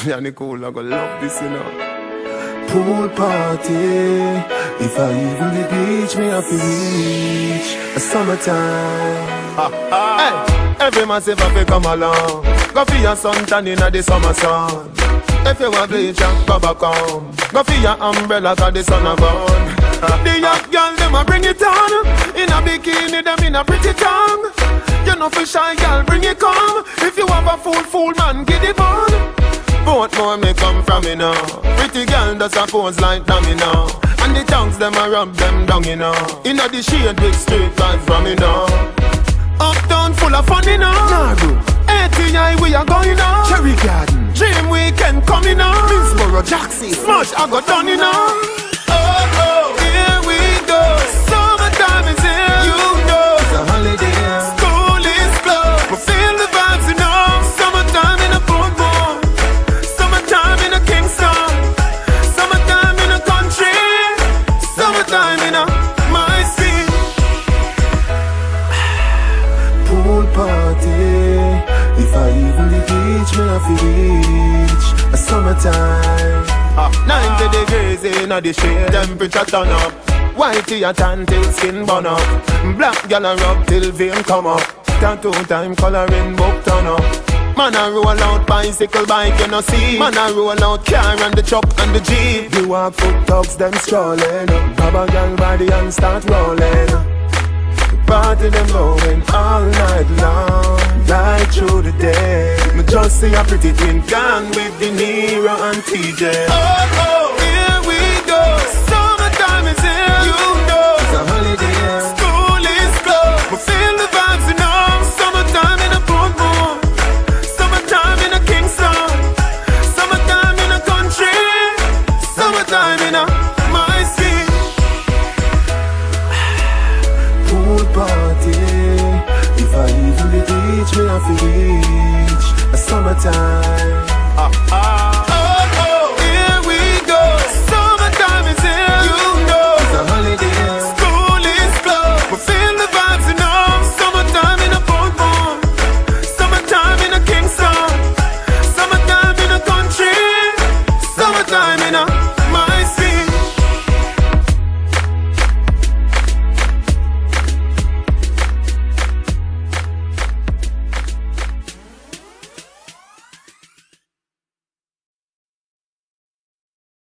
Yanni cool, I gonna love this, you know. Pool party. If I even the beach, me have to reach a summertime. Hey, every man say if you come along, go for your suntan in the summer sun. If you want bleach and go back home, go for your umbrella 'cause the sun a burn. The young girl them a bring it on, in a bikini them in a pretty tongue. You know for shy girl bring it come. If you have a fool man get it on. Both more may come from me now. Pretty girl does a pose like dummy now. And the tongues them a rub them down you know. Inna the shade with straight vibes from me now. Uptown full of fun you know. Naru, ATI we are going now. Cherry Garden, Dream Weekend coming now. Middlesboro, Jackson, Smash I got done you know. Oh, here we go. Summertime is here. You know it's a holiday. school is closed. We feel the vibes you know. Summertime in a Portmore. Summertime in a Kingston. Summertime in a country. Summertime in a my city. Pool party. If I even the beach, me have to reach a summertime. 90 degrees in the shade, temperature turn up. Whitey a tan till skin burn up. Black gal a rub till vein come up. Tattoo time coloring book turn up. Man a roll out bicycle bike you no see. Man a roll out car and the truck and the jeep. You walk foot dogs them strolling. Grab a gal body and start rolling. Party them going all night long, right through the day. Me just see a pretty twin gone with De Niro and TJ. Oh, here we go. Summertime is here. You know It's a holiday. school is closed. We feel the vibes you know. Summertime in a Portmore. Summertime in a Kingston. Summertime in a country. Summertime in a my city. Pool party. If I even the beach, me have to reach a summertime.